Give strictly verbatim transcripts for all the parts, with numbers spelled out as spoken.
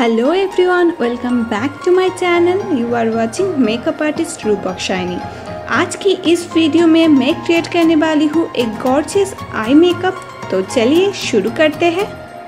Hello everyone, welcome back to my channel. You are watching makeup artist Roopak Shaini. आज की इस video में मैं क्रिएट करने वाली हूँ एक गॉर्जियस आई मेकअप। तो चलिए शुरू करते हैं।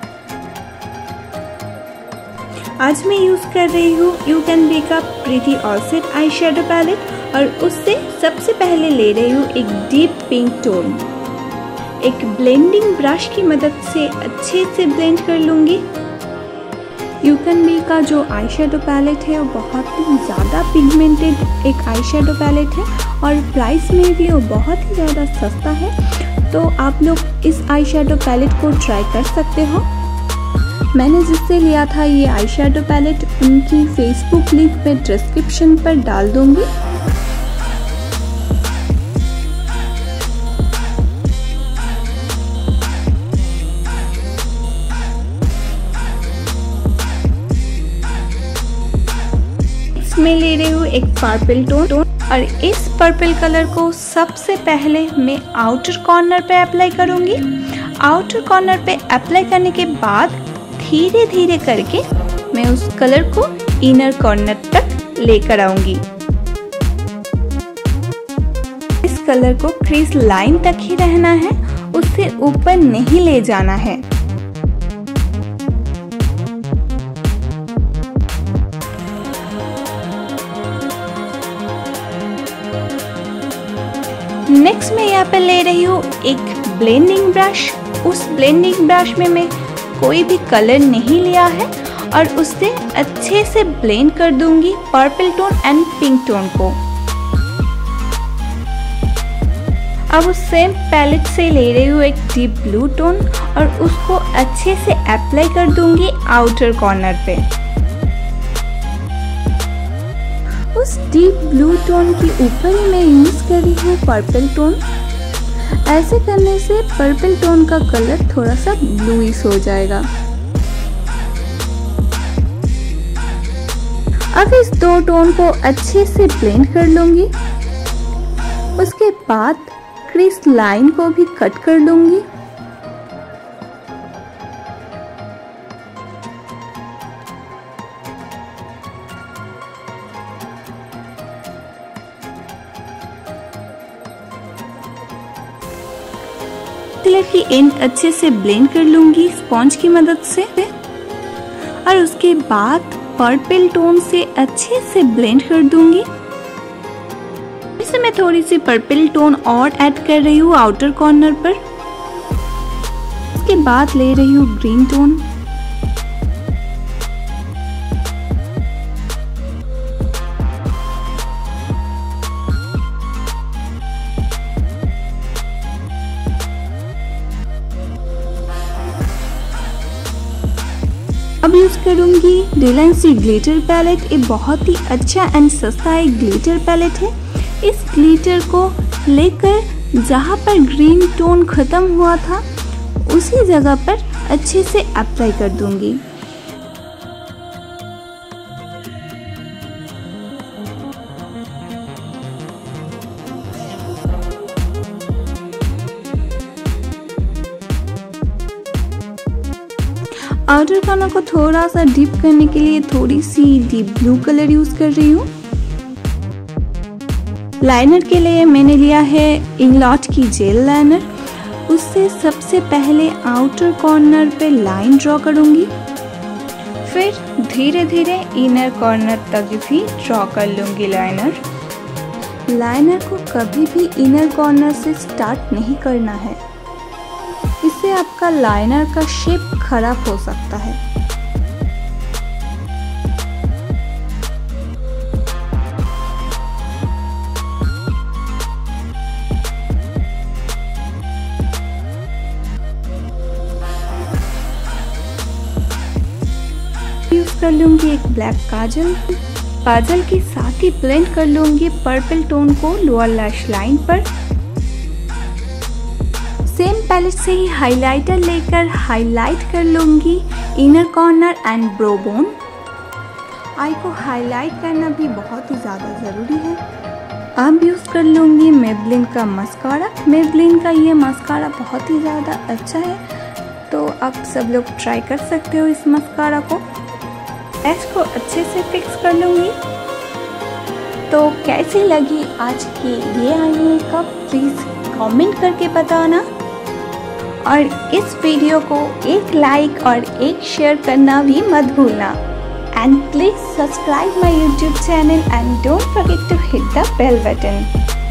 आज मैं यूज़ कर रही हूँ you can bake a pretty all set eye shadow palette और उससे सबसे पहले ले रही हूँ एक डीप पिंक टोन। एक ब्लेंडिंग ब्रश की मदद से अच्छे से ब्लेंड कर लूँगी। यू कैन बी का जो आई शेडो पैलेट है वो बहुत ही ज़्यादा पिगमेंटेड एक आई शेडो पैलेट है और प्राइस में भी वो बहुत ही ज़्यादा सस्ता है। तो आप लोग इस आई शेडो पैलेट को ट्राई कर सकते हो। मैंने जिससे लिया था ये आई शेडो पैलेट, उनकी फेसबुक लिंक मैं डिस्क्रिप्शन पर डाल दूँगी। मैं ले रही हूँ एक पर्पल टोन और इस पर्पल कलर को सबसे पहले मैं आउटर कॉर्नर पे अप्लाई करूँगी। आउटर कॉर्नर पे अप्लाई करने के बाद धीरे धीरे करके मैं उस कलर को इनर कॉर्नर तक लेकर आऊँगी। इस कलर को क्रीज लाइन तक ही रहना है, उससे ऊपर नहीं ले जाना है। नेक्स्ट मैं यहाँ पे ले रही हूँ एक ब्लेंडिंग ब्रश। उस ब्लेंडिंग ब्रश में मैं कोई भी कलर नहीं लिया है और उससे अच्छे से ब्लेंड कर दूंगी purple tone and pink tone को। अब उस सेम पैलेट से ले रही हूँ एक डीप ब्लू टोन और उसको अच्छे से अप्लाई कर दूंगी आउटर कॉर्नर पे। उस डीप ब्लू टोन के ऊपर ही मैं यूज कर रही हूँ पर्पल टोन। ऐसे करने से पर्पल टोन का कलर थोड़ा सा ब्लूइश हो जाएगा। अब इस दो टोन को अच्छे से ब्लेंड कर लूंगी। उसके बाद क्रीज लाइन को भी कट कर लूंगी। कलर की एंड अच्छे से ब्लेंड कर लूंगी स्पॉन्ज की मदद से और उसके बाद पर्पल टोन से अच्छे से ब्लेंड कर दूंगी। इसे मैं थोड़ी सी पर्पल टोन और ऐड कर रही हूँ आउटर कॉर्नर पर। उसके बाद ले रही हूँ ग्रीन टोन। अब यूज करूंगी रिलायंसी ग्लिटर पैलेट। ये बहुत ही अच्छा एंड सस्ता एक ग्लिटर पैलेट है। इस ग्लिटर को लेकर जहां पर ग्रीन टोन खत्म हुआ था उसी जगह पर अच्छे से अप्लाई कर दूंगी। आउटर कॉर्नर को थोड़ा सा डीप करने के लिए थोड़ी सी डीप ब्लू कलर यूज कर रही हूँ। लाइनर के लिए मैंने लिया है इंग्लॉट की जेल लाइनर। उससे सबसे पहले आउटर कॉर्नर पे लाइन ड्रॉ करूँगी, फिर धीरे धीरे इनर कॉर्नर तक भी ड्रॉ कर लूँगी लाइनर। लाइनर को कभी भी इनर कॉर्नर से स्टार्ट नहीं करना है, इससे आपका लाइनर का शेप खराब हो सकता है। यूज कर लूंगी एक ब्लैक काजल। काजल के साथ ही ब्लेंड कर लूंगी पर्पल टोन को लोअर लैश लाइन पर। सेम पैलेट से ही हाइलाइटर लेकर हाईलाइट कर लूंगी inner corner and brow bone. Eye को हाईलाइट करना भी बहुत ही ज़्यादा ज़रूरी है। अब यूज़ कर लूंगी मेबलिन का मस्कारा। मेबलिन का ये मस्कारा बहुत ही ज़्यादा अच्छा है, तो आप सब लोग ट्राई कर सकते हो इस मस्कारा को। एज को अच्छे से फिक्स कर लूँगी। तो कैसी लगी आज की ये आई मेकअप प्लीज़ कमेंट करके बताना, और इस वीडियो को एक लाइक और एक शेयर करना भी मत भूलना। And please subscribe my YouTube channel and don't forget to hit the bell button.